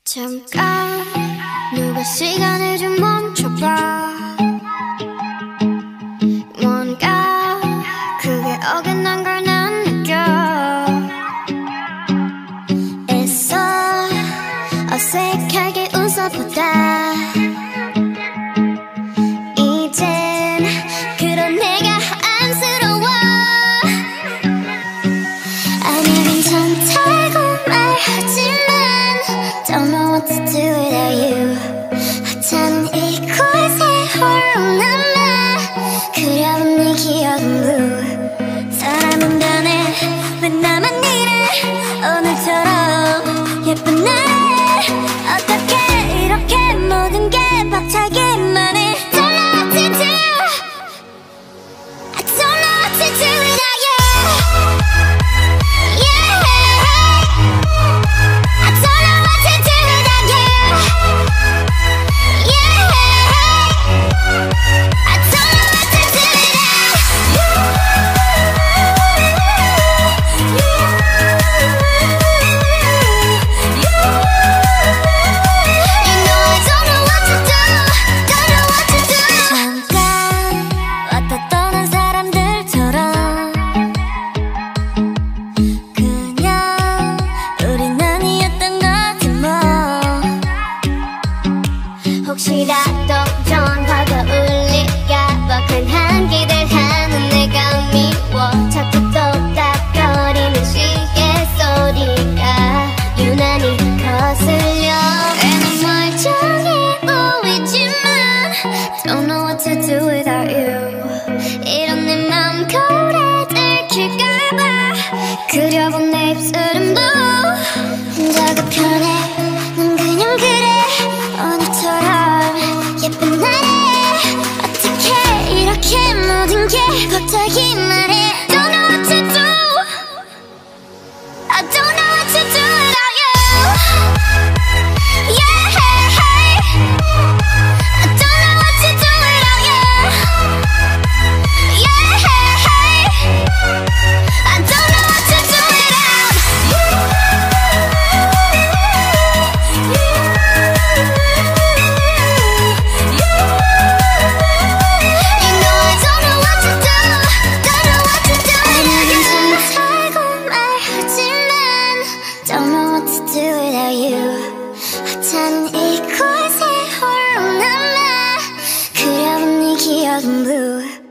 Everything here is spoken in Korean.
잠깐 누가 시간을 좀 멈춰봐. 뭔가 그게 어긋난 걸 난 느껴. 애써 어색하게 웃어보다 이젠 그런 내가 안쓰러워. 아니야 괜찮다고 말하지만 Don't know what to do without you. 하찮은 이곳에 홀로 남아 그려본 네 기억은 blue. 사람은 변해 왜 나만 이래 오늘처럼 예쁜 날에 어떻게 이렇게 모든 게 벅차기만 해. Don't know what to do. I don't know what to do without you. 혹시라도 전화가 울릴까봐 괜한 기대하는 내가 미워. 자꾸 똑딱거리는 시계 소리가 유난히 거슬려. 애는 멀쩡해 보이지만 Don't know what to do without you. 이런 내 맘 거울에 들킬까봐 그려본 내 입술은 blue. 혼자가 편해 난 그냥 그래 오늘처럼 예쁜 날에 어떻게 이렇게 모든 게 벅차기만 해. Don't know what to do. I don't know what to do without you. Yeah. I don't know what to do without you. Yeah. I don't know what to do without you. Don't know what to do without you. 하찮은 이곳에 홀로 남아 그려본 네 기억은 blue.